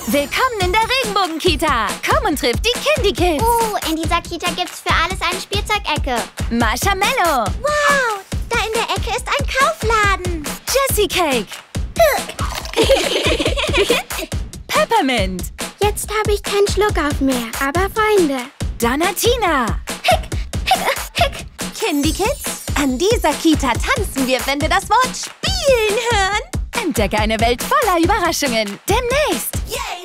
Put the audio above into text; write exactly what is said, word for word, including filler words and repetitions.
Willkommen in der Regenbogen-Kita. Komm und triff die Candy Kids. Oh, in dieser Kita gibt's für alles eine Spielzeugecke. Marshmallow. Wow, da in der Ecke ist ein Kaufladen. Jessie Cake. Peppermint. Jetzt habe ich keinen Schluck auf mehr, aber Freunde. Donatina. Hick, hick, hick. Candy Kids, an dieser Kita tanzen wir, wenn wir das Wort Spielen hören. Entdecke eine Welt voller Überraschungen. Demnächst. Yay!